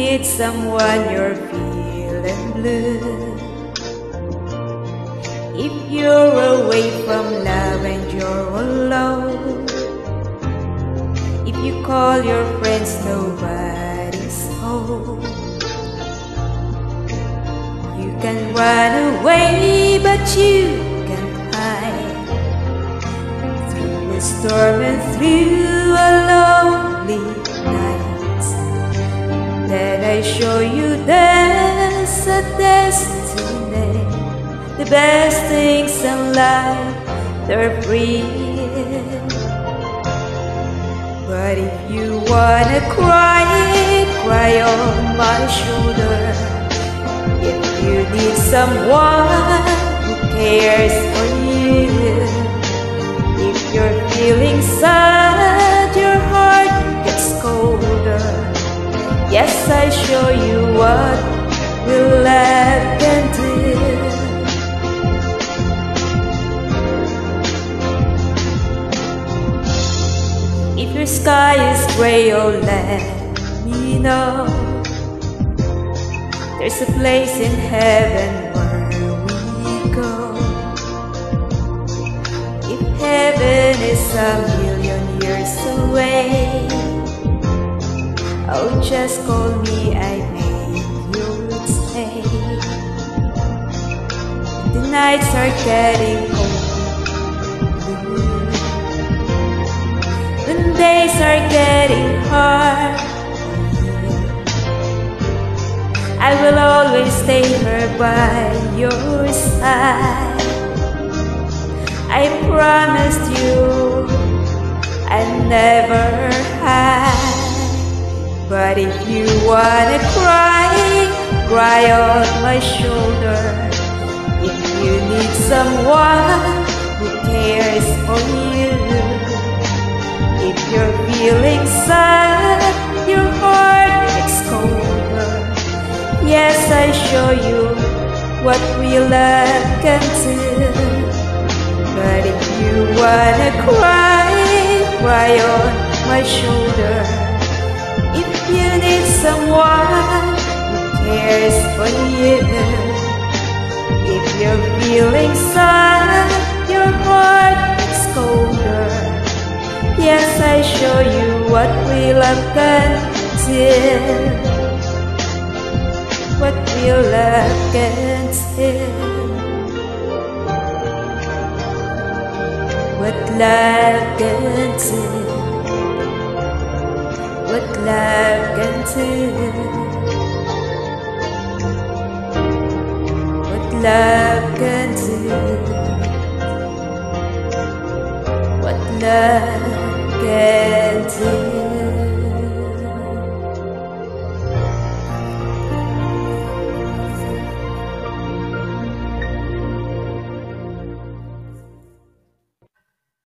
need someone, you're feeling blue. If you're away from love and you're alone, if you call your friends, nobody's home. You can run away, but you can't hide through the storm and through a lonely night. Then I show you there's a destiny. The best things in life, they're free. But if you wanna cry, cry on my shoulder. If you need someone who cares for you, if you're feeling sad, your heart gets colder. Yes, I show you what real love can do. If your sky is gray, oh let me know. There's a place in heaven where we go. If heaven is a million years away, oh just call me, I make you stay. The nights are getting cold, the days are getting hard. I will always stay here by your side. I promised you I'd never hide. But if you wanna cry, cry on my shoulder. If you need someone who cares for you, if you're feeling sad, your heart gets colder. Yes, I show you what real love can do. But if you wanna cry, cry on my shoulder. If you need someone who cares for you, if you're feeling sad, your heart gets colder. Yes, I show you what real love can do. What real love can do. What love can do. What love can do. What love can do. What love can do.